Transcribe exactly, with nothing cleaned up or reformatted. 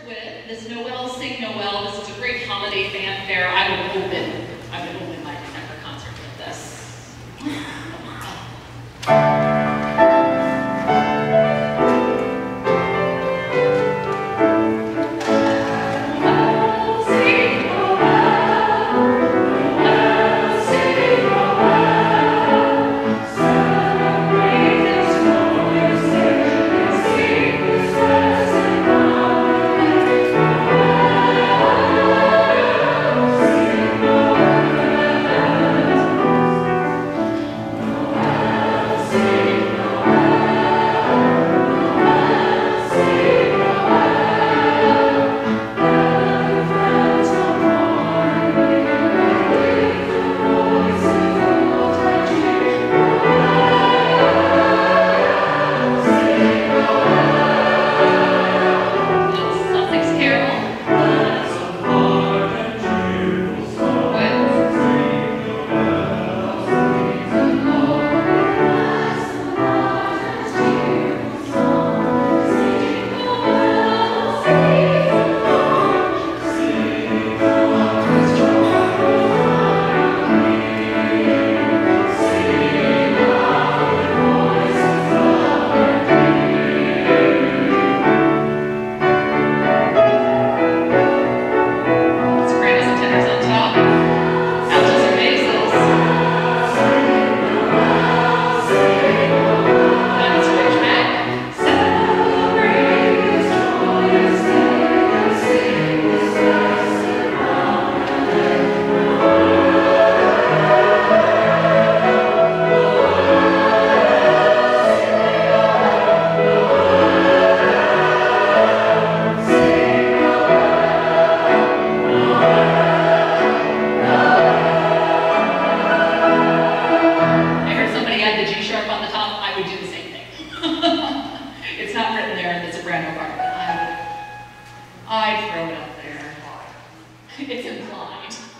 with this Noel, Sing Noel. This is a great holiday fanfare. I would open, I would open my December concert with this. I'd throw it up there. It's implied.